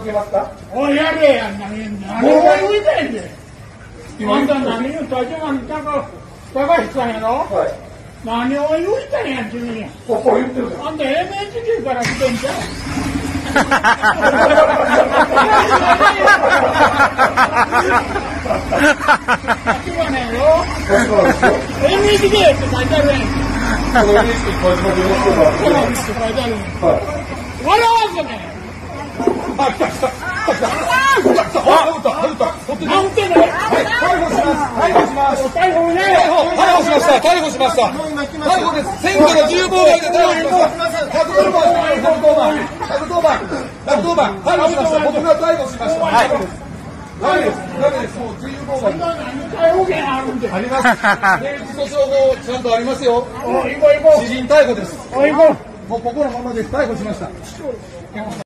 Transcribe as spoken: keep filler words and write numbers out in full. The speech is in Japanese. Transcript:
けますか？ おいやれや、何を言うてんで。あんた何言うたじゃん、なんか、高橋さんやろ？はい。何を言うてんやん、君。 ここ言ってるじゃん。 あんた エヌエイチケー から来てんじゃん。エヌエイチケー って書いてあるやん。 この エヌエイチケー 小島君の人が。 そうなんですって書いてあるやん。笑わずね。 あ、来た来た。来た来た。来た。あ、撃った。撃った。 なんてね。 逮捕します。逮捕します。 逮捕ね。 逮捕しました。逮捕しました。逮捕です。選挙の自由妨害で逮捕しました。ひゃくとおばん。ひゃくとおばん。ひゃくとおばん。ひゃくとおばん。逮捕しました。僕が逮捕しました。はい。ダメです。ダメです。もう自由妨害。 逮捕権あるんで。 あります。刑事訴訟法ちゃんとありますよ。 おい、行こう行こう。 私人逮捕です。 おい、行こう。 もうここのままです。逮捕しました。